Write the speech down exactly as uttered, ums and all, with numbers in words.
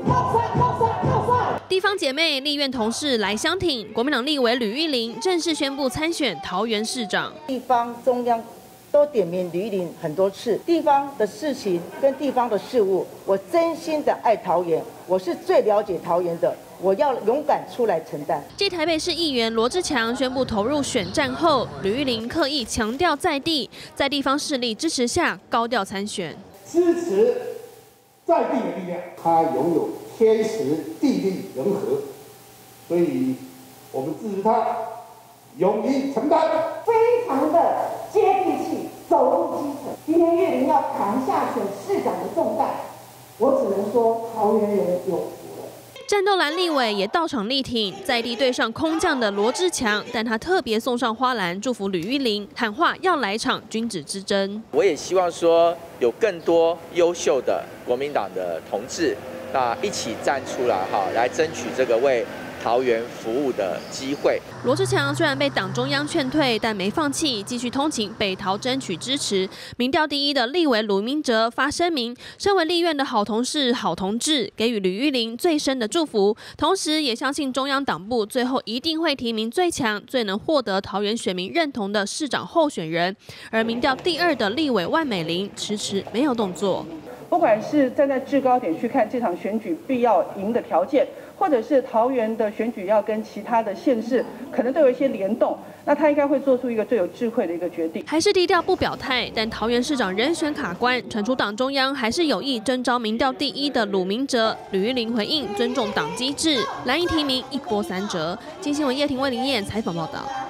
地方姐妹立院同事来相挺，国民党立委吕玉玲正式宣布参选桃园市长。 地方中央都点名吕玉玲很多次，地方的事情跟地方的事务，我真心的爱桃园，我是最了解桃园的。 我要勇敢出来承担。 继台北市议员罗志强宣布投入选战后，吕玉玲刻意强调在地，在地方势力支持下高调参选， 支持在地的力量。他拥有天时地利人和，所以我们支持他勇于承担， 非常的接地气，走入基层。今天玉玲要扛下选市长的重担，我只能说桃园人有。 战斗蓝立委也到场力挺，在地对上空降的罗志强，但他特别送上花篮祝福吕玉玲，喊话要来场君子之争。 我也希望说有更多优秀的国民党的同志，那一起站出来哈，来争取这个为桃园服务的机会。 罗志强虽然被党中央劝退，但没放弃，继续通勤北桃争取支持。民调第一的立委鲁明哲发声明，身为立院的好同事、好同志，给予吕玉玲最深的祝福，同时也相信中央党部最后一定会提名最强、最能获得桃园选民认同的市长候选人。而民调第二的立委万美玲迟迟没有动作。 不管是站在制高点去看这场选举必要赢的条件，或者是桃园的选举要跟其他的县市可能都有一些联动，那他应该会做出一个最有智慧的一个决定。 还是低调不表态，但桃园市长人选卡关，传出党中央还是有意征召民调第一的鲁明哲。吕玉玲回应尊重党机制，蓝营提名一波三折。经新闻叶庭为林燕采访报道。